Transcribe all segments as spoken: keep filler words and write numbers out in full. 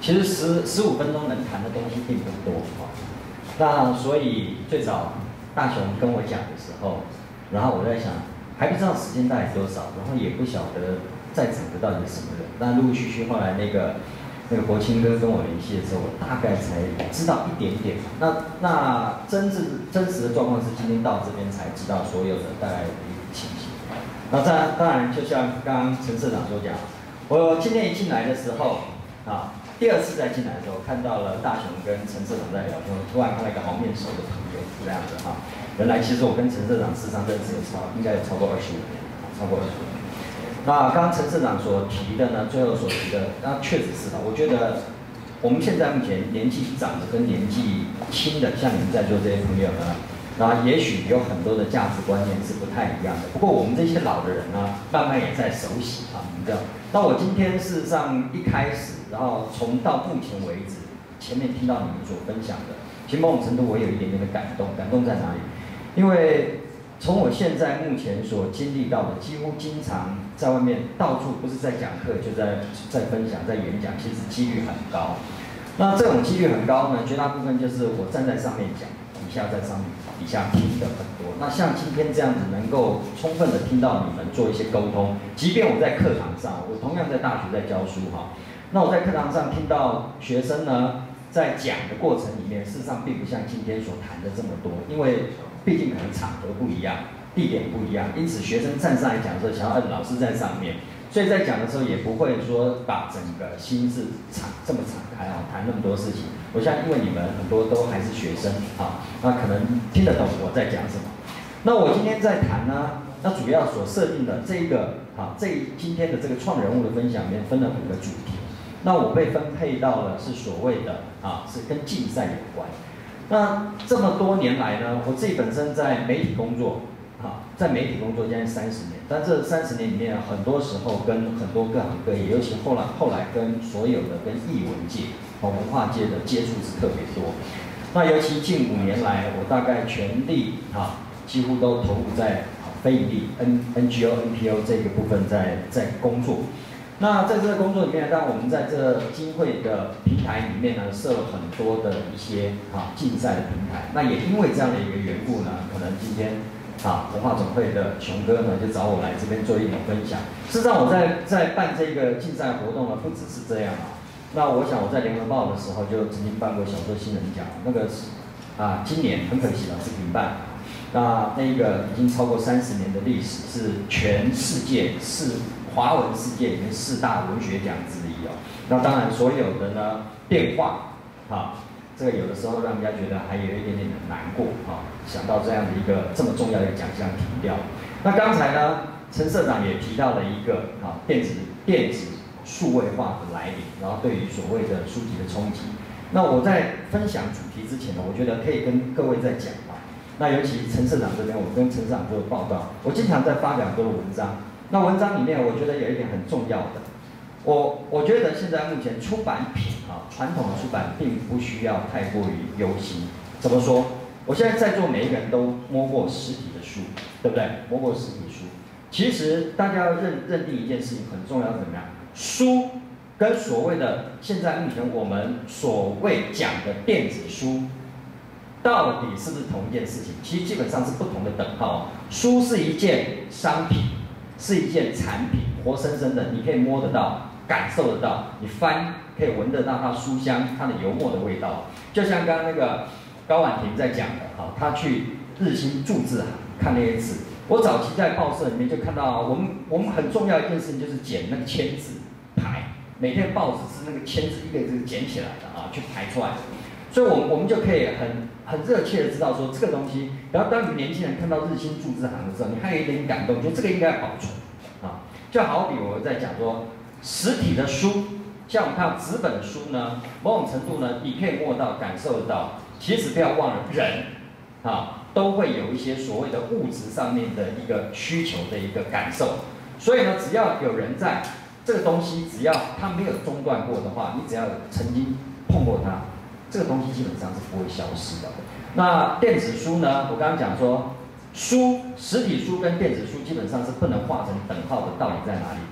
其实十十五分钟能谈的东西并不多哈。那所以最早大雄跟我讲的时候，然后我在想，还不知道时间大概多少，然后也不晓得在场的到底是什么人。那陆陆续续后来那个那个国清哥跟我联系的时候，我大概才知道一点点。那那真正真实的状况是今天到这边才知道所有的大概的情形。那当然当然，就像刚刚陈社长所讲，我今天一进来的时候啊。第二次再进来的时候，看到了大雄跟陈社长在聊天，突然看到一个好面熟的朋友，这样子哈。原来其实我跟陈社长事实上认识有超，应该有超过二十五年，超过二十五年。那刚刚陈社长所提的呢，最后所提的，那确实是的。我觉得我们现在目前年纪长的跟年纪轻的，像你们在座这些朋友呢，那也许有很多的价值观念是不太一样的。不过我们这些老的人呢，慢慢也在熟悉啊，你们知道。那我今天事实上一开始。然后从到目前为止，前面听到你们所分享的，其实某种程度我有一点点的感动。感动在哪里？因为从我现在目前所经历到的，几乎经常在外面到处不是在讲课，就在在分享、在演讲，其实几率很高。那这种几率很高呢，绝大部分就是我站在上面讲，底下在上面底下听的很多。那像今天这样子，能够充分的听到你们做一些沟通，即便我在课堂上，我同样在大学在教书哈。那我在课堂上听到学生呢在讲的过程里面，事实上并不像今天所谈的这么多，因为毕竟可能场合不一样，地点不一样，因此学生站上来讲的时候，想要老师在上面，所以在讲的时候也不会说把整个心智敞这么敞开啊，谈那么多事情。我相信，因为你们很多都还是学生啊，那可能听得懂我在讲什么。那我今天在谈呢，那主要所设定的这一个啊，这今天的这个创人物的分享里面分了五个主题。那我被分配到了是所谓的啊，是跟竞赛有关。那这么多年来呢，我自己本身在媒体工作，啊，在媒体工作将近三十年，但这三十年里面，很多时候跟很多各行各业，尤其后来后来跟所有的跟艺文界、和文化界的接触是特别多。那尤其近五年来，我大概全力啊，几乎都投入在非盈利 N N G O N P O 这个部分在在工作。那在这个工作里面，当然我们在这金会的平台里面呢，设了很多的一些啊竞赛的平台。那也因为这样的一个缘故呢，可能今天啊文化总会的熊哥呢就找我来这边做一点分享。事实上我在在办这个竞赛活动呢，不只是这样啊。那我想我在联合报的时候就曾经办过小说新人奖，那个是啊今年很可惜了是停办。那那个已经超过三十年的历史，是全世界是。华文世界里面四大文学奖之一哦，那当然所有的呢变化，啊，这个有的时候让人家觉得还有一点点的难过啊，想到这样的一个这么重要的奖项停掉。那刚才呢，陈社长也提到了一个啊电子电子数位化的来临，然后对于所谓的书籍的冲击。那我在分享主题之前呢，我觉得可以跟各位在讲啊，那尤其陈社长这边，我跟陈社长做报告，我经常在发表很多的文章。那文章里面，我觉得有一点很重要的，我我觉得现在目前出版品啊，传统的出版并不需要太过于忧心。怎么说？我现在在座每一个人都摸过实体的书，对不对？摸过实体书。其实大家要认认定一件事情很重要，是怎么样？书跟所谓的现在目前我们所谓讲的电子书，到底是不是同一件事情？其实基本上是不同的等号。书是一件商品。是一件产品，活生生的，你可以摸得到、感受得到，你翻可以闻得到它书香、它的油墨的味道。就像刚刚那个高婉婷在讲的，哈，她去日新注字行看那些字。我早期在报社里面就看到，我们我们很重要一件事情就是捡那个签字排，每天报纸是那个签字一个一个捡起来的啊，去排出来的。所以我们我们就可以很很热切的知道说这个东西，然后当你年轻人看到日新注字行的时候，你还有一点感动，觉得这个应该保存啊。就好比我在讲说，实体的书，像我们看纸本的书呢，某种程度呢，你可以摸到、感受得到。其实不要忘了，人啊都会有一些所谓的物质上面的一个需求的一个感受。所以呢，只要有人在，这个东西只要它没有中断过的话，你只要曾经碰过它。这个东西基本上是不会消失的。那电子书呢？我刚刚讲说，书实体书跟电子书基本上是不能画成等号的，道理在哪里？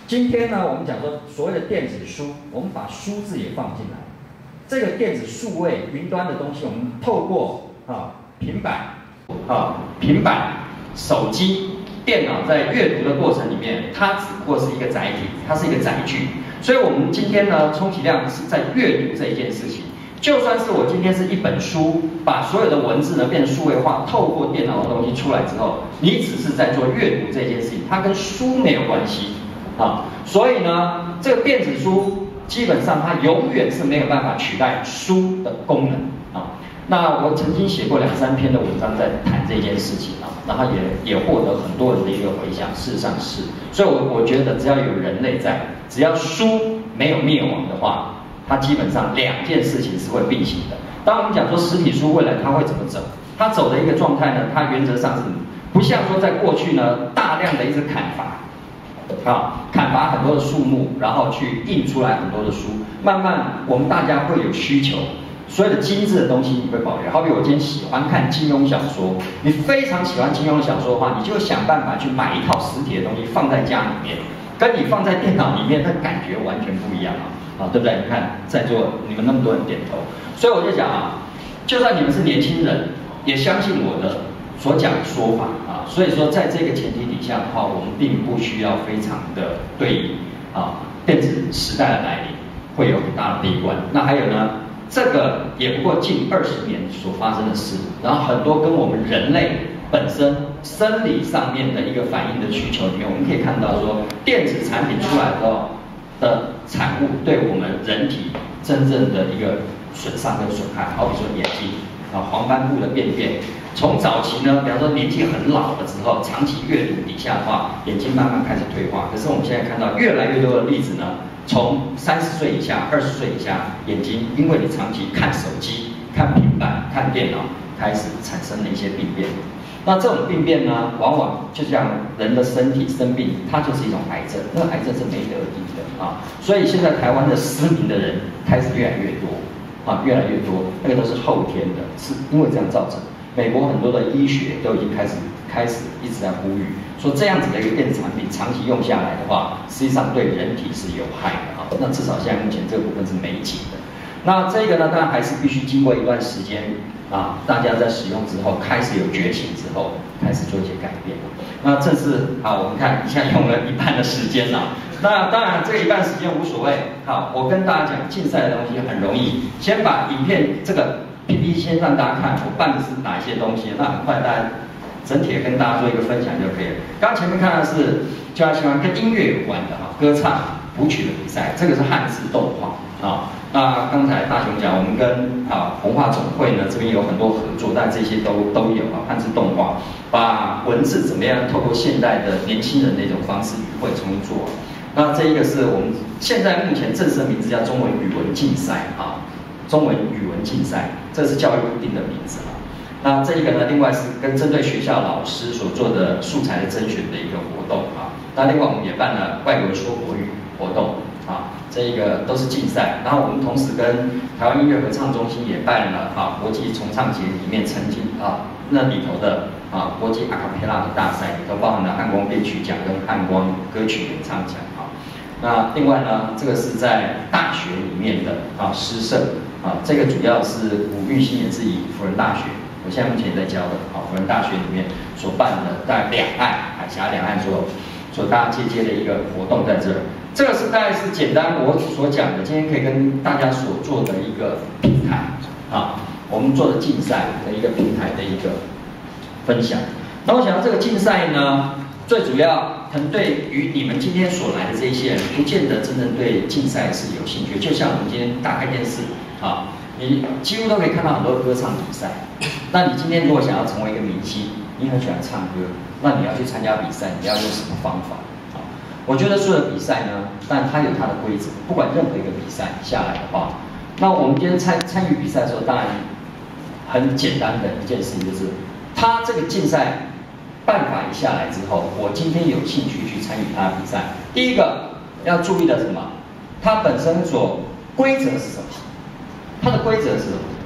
今天呢，我们讲说所谓的电子书，我们把书字也放进来。这个电子数位云端的东西，我们透过啊平板、啊平板、手机、电脑在阅读的过程里面，它只不过是一个载体，它是一个载具。所以我们今天呢，充其量是在阅读这一件事情。就算是我今天是一本书，把所有的文字呢变成数位化，透过电脑的东西出来之后，你只是在做阅读这件事情，它跟书没有关系。啊，所以呢，这个电子书基本上它永远是没有办法取代书的功能啊。那我曾经写过两三篇的文章在谈这件事情啊，然后也也获得很多人的一个回响，事实上是。所以我我觉得只要有人类在，只要书没有灭亡的话，它基本上两件事情是会并行的。当我们讲说实体书未来它会怎么走，它走的一个状态呢，它原则上是不像说在过去呢大量的一直砍伐。啊，砍伐很多的树木，然后去印出来很多的书。慢慢，我们大家会有需求，所有的精致的东西你会保留。好比我今天喜欢看金庸小说，你非常喜欢金庸小说的话，你就想办法去买一套实体的东西放在家里面，跟你放在电脑里面，那感觉完全不一样啊，啊，对不对？你看在座你们那么多人点头，所以我就讲啊，就算你们是年轻人，也相信我的所讲的说法啊，所以说在这个前提底下的话，我们并不需要非常的对啊电子时代的来临会有很大的悲观。那还有呢，这个也不过近二十年所发生的事，然后很多跟我们人类本身生理上面的一个反应的需求里面，我们可以看到说，电子产品出来之后的产物对我们人体真正的一个损伤跟损害，好比说眼睛啊黄斑部的病变。从早期呢，比方说年纪很老了之后，长期阅读底下的话，眼睛慢慢开始退化。可是我们现在看到越来越多的例子呢，从三十岁以下、二十岁以下，眼睛因为你长期看手机、看平板、看电脑，开始产生了一些病变。那这种病变呢，往往就像人的身体生病，它就是一种癌症。那个癌症是没得医的啊，所以现在台湾的失明的人开始越来越多啊，越来越多，那个都是后天的，是因为这样造成的。美国很多的医学都已经开始开始一直在呼吁，说这样子的一个电子产品长期用下来的话，实际上对人体是有害的啊。那至少现在目前这个部分是没解的。那这个呢，当然还是必须经过一段时间啊，大家在使用之后开始有觉醒之后，开始做一些改变。那这是啊，我们看一下用了一半的时间了。那当然这一半时间无所谓。好，我跟大家讲竞赛的东西很容易，先把影片这个。P P T 先让大家看我办的是哪一些东西，那很快大家整体跟大家做一个分享就可以了。刚前面看的是就要喜欢跟音乐有关的哈，歌唱、谱曲的比赛，这个是汉字动画啊。那刚才大雄讲，我们跟啊文化总会呢这边有很多合作，但这些都都有啊，汉字动画，把文字怎么样透过现代的年轻人的一种方式语汇重新做。那这一个是我们现在目前正式的名字叫中文语文竞赛啊。中文语文竞赛，这是教育部定的名字啊。那这一个呢，另外是跟针对学校老师所做的素材的甄选的一个活动啊。那另外我们也办了外国说国语活动啊，这一个都是竞赛。然后我们同时跟台湾音乐合唱中心也办了啊国际重唱节里面曾经啊那里头的啊国际阿卡贝拉的大赛，里头包含了汉光编曲奖跟汉光歌曲演唱奖啊。那另外呢，这个是在大学里面的啊诗社。啊，这个主要是伍玉新也是以辅仁大学，我现在目前也在教的，啊，辅仁大学里面所办的在两岸海峡两岸所所大家接接的一个活动在这儿。这个是大概是简单我所讲的，今天可以跟大家所做的一个平台啊，我们做的竞赛的一个平台的一个分享。那我想到这个竞赛呢，最主要可能对于你们今天所来的这一些人，不见得真正对竞赛是有兴趣。就像我们今天打开电视。啊，你几乎都可以看到很多歌唱比赛。那你今天如果想要成为一个明星，你很喜欢唱歌，那你要去参加比赛，你要用什么方法？啊，我觉得所有的比赛呢，但它有它的规则，不管任何一个比赛下来的话，那我们今天参参与比赛的时候，当然很简单的一件事情就是，它这个竞赛办法一下来之后，我今天有兴趣去参与它的比赛。第一个要注意的是什么？它本身所规则是什么？它的规则是什么？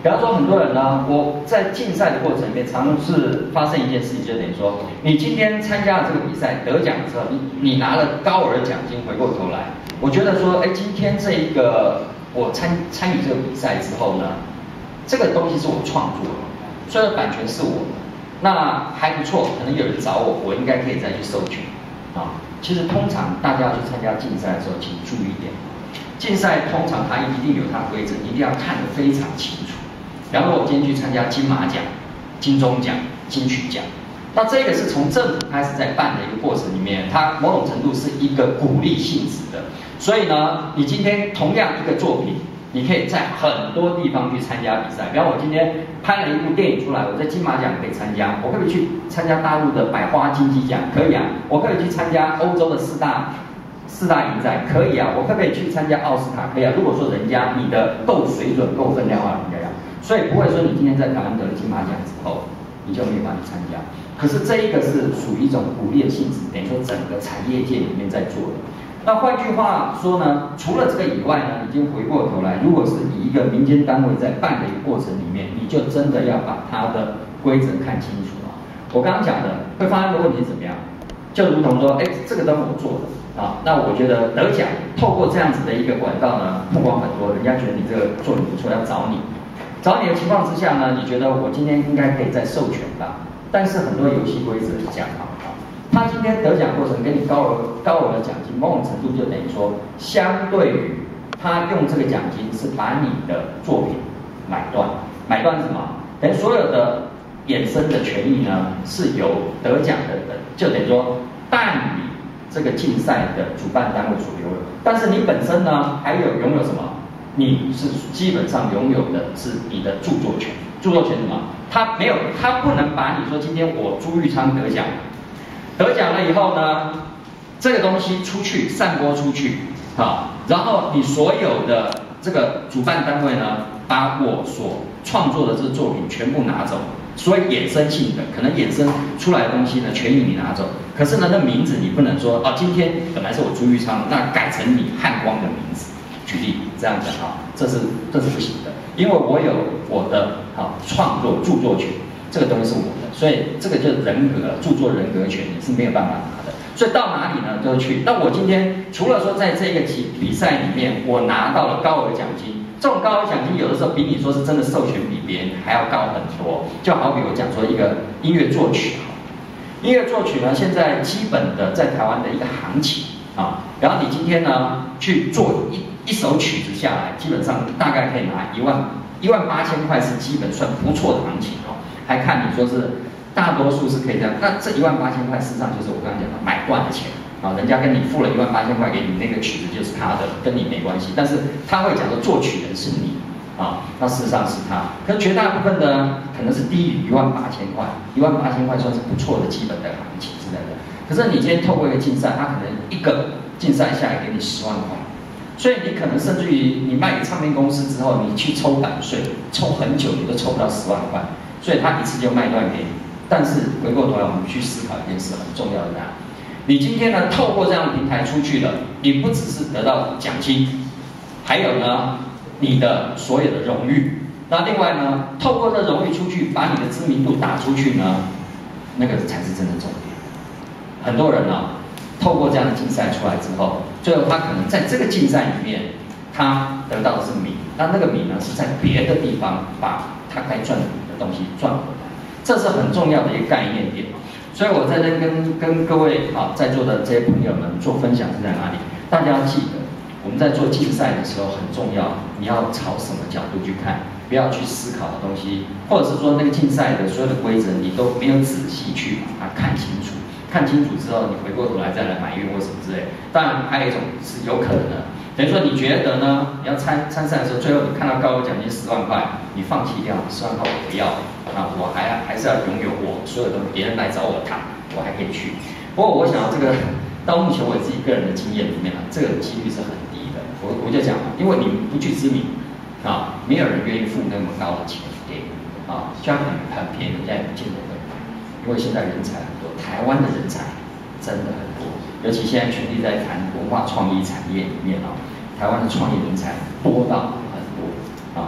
比方说很多人呢，我在竞赛的过程里面，常常是发生一件事情，就等于说，你今天参加了这个比赛得奖之后，你你拿了高额奖金，回过头来，我觉得说，哎，今天这一个我参参与这个比赛之后呢，这个东西是我创作的，所以版权是我的，那还不错，可能有人找我，我应该可以再去授权啊。其实通常大家去参加竞赛的时候，请注意一点，竞赛通常它一定有它的规则，一定要看得非常清楚。比方说，我今天去参加金马奖、金钟奖、金曲奖，那这个是从政府开始在办的一个过程里面，它某种程度是一个鼓励性质的。所以呢，你今天同样一个作品，你可以在很多地方去参加比赛。比方我今天拍了一部电影出来，我在金马奖可以参加，我可不可以去参加大陆的百花金鸡奖？可以啊。我可不可以去参加欧洲的四大四大影展？可以啊。我可不可以去参加奥斯卡？可以啊。如果说人家你的够水准、够分量的话，人家要。所以不会说你今天在台湾得了金马奖之后，你就没有办法去参加。可是这一个是属于一种鼓励的性质，等于说整个产业界里面在做的。那换句话说呢，除了这个以外呢，已经回过头来，如果是以一个民间单位在办的一个过程里面，你就真的要把它的规则看清楚啊。我刚刚讲的会发生的问题是怎么样？就如同说，哎，这个都是我做的啊，那我觉得得奖，透过这样子的一个管道呢，曝光很多，人家觉得你这个作品不错，要找你。找你的情况之下呢，你觉得我今天应该可以再授权吧？但是很多游戏规则是这样啊，他今天得奖过程给你高额高额的奖金，某种程度就等于说，相对于他用这个奖金是把你的作品买断，买断是什么？等于所有的衍生的权益呢，是由得奖的人，就等于说办理这个竞赛的主办单位所拥有，但是你本身呢，还有拥有什么？你是基本上拥有的是你的著作权，著作权什么？他没有，他不能把你说今天我朱玉昌得奖，得奖了以后呢，这个东西出去散播出去，啊，然后你所有的这个主办单位呢，把我所创作的这个作品全部拿走，所以衍生性的可能衍生出来的东西呢，权益你拿走，可是呢，那名字你不能说啊，今天本来是我朱玉昌，那改成你汉光的名字。举例这样讲啊，这是这是不行的，因为我有我的啊创作著作权，这个东西是我的，所以这个就是人格著作人格权你是没有办法拿的。所以到哪里呢都去。那我今天除了说在这个比比赛里面我拿到了高额奖金，这种高额奖金有的时候比你说是真的授权比别人还要高很多。就好比我讲说一个音乐作曲，音乐作曲呢现在基本的在台湾的一个行情啊，然后你今天呢去做一。一首曲子下来，基本上大概可以拿一万一万八千块是基本算不错的行情哦。还看你说是大多数是可以这样，那这一万八千块事实上就是我刚刚讲的买断的钱啊，人家跟你付了一万八千块给你，那个曲子就是他的，跟你没关系。但是他会讲说作曲人是你啊，那事实上是他。可绝大部分的可能是低于一万八千块，一万八千块算是不错的基本的行情之类的。可是你今天透过一个竞赛，他可能一个竞赛下来给你十万块。所以你可能甚至于你卖给唱片公司之后，你去抽版税，抽很久你都抽不到十万块，所以他一次就卖断给你。但是回过头来，我们去思考一件事很重要的呢，你今天呢透过这样的平台出去了，你不只是得到奖金，还有呢你的所有的荣誉。那另外呢，透过这荣誉出去，把你的知名度打出去呢，那个才是真的重点。很多人呢，透过这样的竞赛出来之后，最后他可能在这个竞赛里面，他得到的是名，那那个名呢是在别的地方把他该赚的东西赚回来，这是很重要的一个概念点。所以我在这跟跟各位啊在座的这些朋友们做分享是在哪里？大家要记得，我们在做竞赛的时候很重要，你要朝什么角度去看，不要去思考的东西，或者是说那个竞赛的所有的规则你都没有仔细去把它看清楚。看清楚之后，你回过头来再来埋怨或什么之类。当然，还有一种是有可能的，等于说你觉得呢？你要参参赛的时候，最后你看到高额奖金十万块，你放弃掉十万块我不要，啊，我还还是要拥有我所有的别人来找我谈，我还可以去。不过我想这个到目前我自己个人的经验里面啊，这个几率是很低的。我我就讲嘛，因为你不具知名啊，没有人愿意付那么高的钱给你啊，虽然很很便宜，人家也不见得会买，因为现在人才很多。台湾的人才真的很多，尤其现在全力在谈文化创意产业里面啊，台湾的创业人才多到很多啊。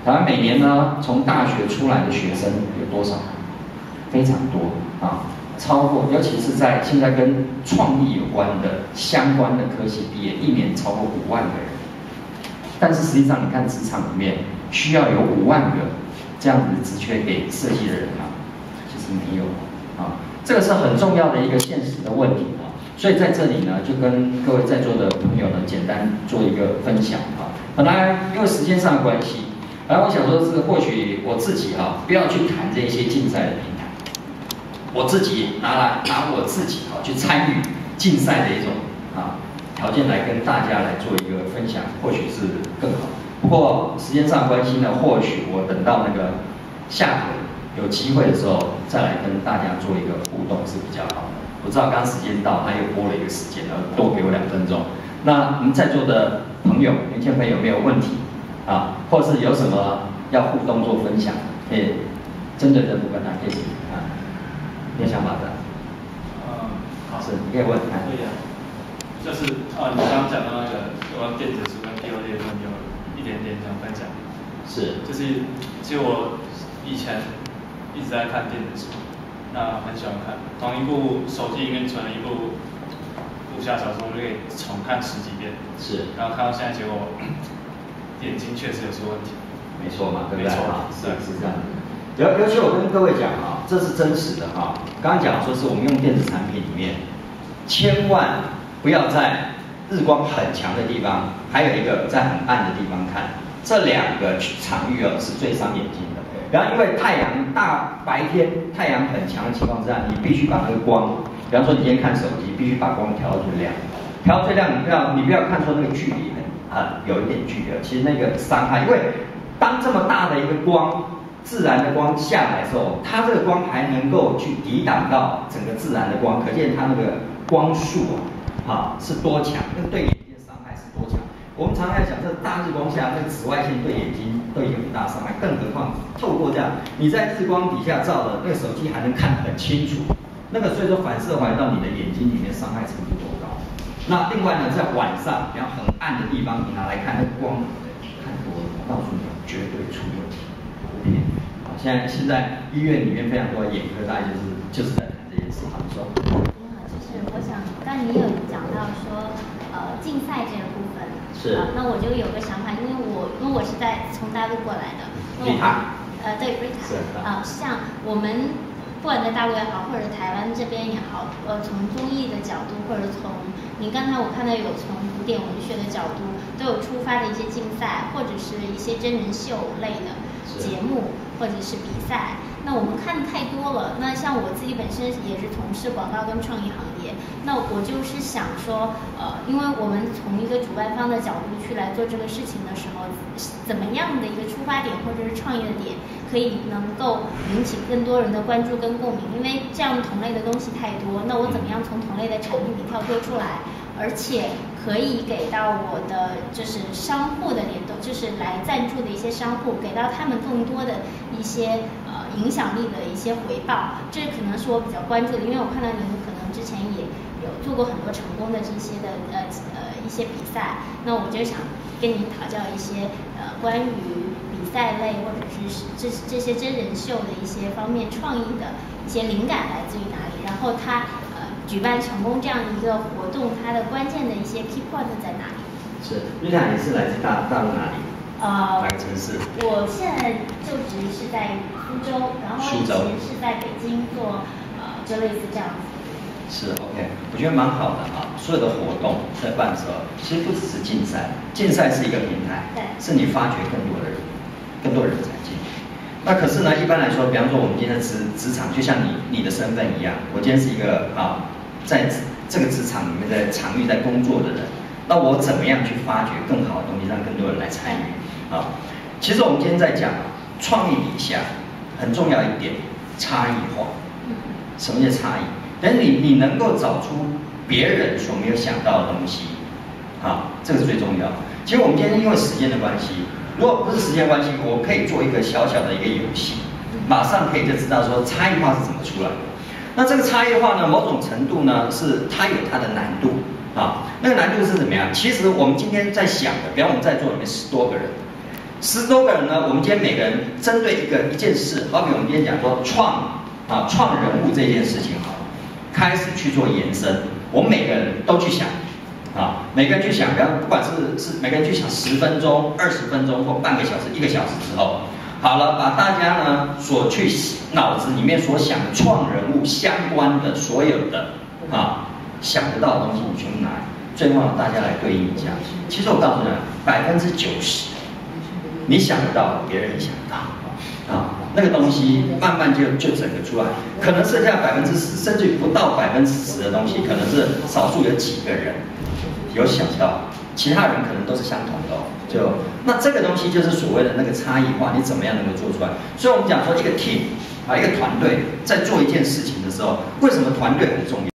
台湾每年呢，从大学出来的学生有多少？非常多啊，超过，尤其是在现在跟创意有关的相关的科系毕业，一年超过五万个人。但是实际上，你看职场里面需要有五万个这样子的职缺给设计的人吗？其实没有啊，这个是很重要的一个现实的问题啊。所以在这里呢，就跟各位在座的朋友呢，简单做一个分享啊。本来因为时间上的关系，然后我想说是或许我自己啊，不要去谈这一些竞赛的平台，我自己拿来拿我自己啊去参与竞赛的一种啊条件来跟大家来做一个分享，或许是更好。不过时间上的关系呢，或许我等到那个下回有机会的时候，再来跟大家做一个互动是比较好的。我知道刚时间到，他又拨了一个时间，然后多给我两分钟。那我们在座的朋友、年轻朋友有没有问题啊？或是有什么要互动做分享？可以针对这部分啊，可以啊，你有想法的？ 嗯，好， 是，你可以问。 可以啊，就是啊，你刚刚讲到那个有关电子书跟 P O 列分有一点点想分享。 是， 就是其实我以前一直在看电子书。那很喜欢看，同一部手机里面存了一部武侠小说，我就可以重看十几遍。 是， 然后看到现在，结果眼睛确实有出问题。 没错嘛，对不对？ 没错， 是是这样。尤尤其我跟各位讲啊，这是真实的哈。刚刚讲说是我们用电子产品里面，千万不要在日光很强的地方，还有一个在很暗的地方看，这两个场域哦是最伤眼睛的。然后因为太阳大白天太阳很强的情况之下，你必须把那个光，比方说你今天看手机，必须把光调到最亮，调到最亮，你不要你不要看说那个距离很啊有一点距离，其实那个伤害，因为当这么大的一个光，自然的光下来的时候，它这个光还能够去抵挡到整个自然的光，可见它那个光束啊，啊是多强，那个对眼睛的伤害是多强。我们常常在讲，这大日光下，那个紫外线对眼睛都有很大伤害，更何况透过这样，你在日光底下照的那个手机还能看得很清楚，那个所以说反射回到你的眼睛里面，伤害程度多高。那另外呢，在晚上，比方很暗的地方，你拿来看那个光，看多了，我告诉你，绝对出问题。好，现在现在医院里面非常多的眼科，大概就是就是在谈这件事。好，你说。 你好，就是我想，刚你有讲到说，呃，竞赛这个部分。 是、 呃。那我就有个想法，因为我因为我是在从大陆过来的。 丽塔。 呃，对，瑞塔。 是。 啊、呃，像我们不管在大陆也好，或者台湾这边也好，呃，从综艺的角度，或者从您刚才我看到有从古典文学的角度，都有出发的一些竞赛，或者是一些真人秀类的节目，或者是比赛。那我们看太多了。那像我自己本身也是从事广告跟创意行业，那我就是想说，呃，因为我们从一个主办方的角度去来做这个事情的时候，怎么样的一个出发点或者是创业的点，可以能够引起更多人的关注跟共鸣？因为这样同类的东西太多，那我怎么样从同类的产品里跳脱出来，而且可以给到我的就是商户的联动，就是来赞助的一些商户，给到他们更多的一些呃影响力的一些回报，这可能是我比较关注的，因为我看到您可能之前也有做过很多成功的这些的呃呃一些比赛，那我就想跟您讨教一些呃关于比赛类或者是这这些真人秀的一些方面创意的一些灵感来自于哪里，然后它呃举办成功这样一个活动，它的关键的一些 key point 在哪里？ 是，丽塔，你是来自大大陆哪里？ 呃， 哪个城市？ 我现在就职是在苏州，然后以前是在北京做呃就类似这样子。 是 OK， 我觉得蛮好的啊。所有的活动在办的时候，其实不只是竞赛，竞赛是一个平台， 对， 是你发掘更多的人，更多人才进去。那可是呢，一般来说，比方说我们今天的职职场，就像你你的身份一样，我今天是一个啊，在这个职场里面的场域在工作的人，那我怎么样去发掘更好的东西，让更多人来参与？啊，其实我们今天在讲创意底下很重要一点，差异化。什么叫差异？但是你你能够找出别人所没有想到的东西，啊，这个是最重要的。其实我们今天因为时间的关系，如果不是时间关系，我可以做一个小小的一个游戏，马上可以就知道说差异化是怎么出来的。那这个差异化呢，某种程度呢是它有它的难度啊。那个难度是怎么样？其实我们今天在想的，比方我们在座里面十多个人， 十多个人呢，我们今天每个人针对一个一件事，好比我们今天讲说创啊创人物这件事情好，开始去做延伸，我们每个人都去想。 啊，每个人去想，比方不管是是每个人去想十分钟、二十分钟或半个小时、一个小时之后，好了，把大家呢所去脑子里面所想的创人物相关的所有的啊想得到的东西，你全部拿来，最后大家来对应一下。其实我告诉你，百分之九十你想得到，别人也想得到啊，那个东西慢慢就就整个出来，可能剩下百分之十，甚至于不到百分之十的东西，可能是少数有几个人。 有想到，其他人可能都是相同的哦。就那这个东西就是所谓的那个差异化，你怎么样能够做出来？所以我们讲说一个 team 啊，一个团队在做一件事情的时候，为什么团队很重要？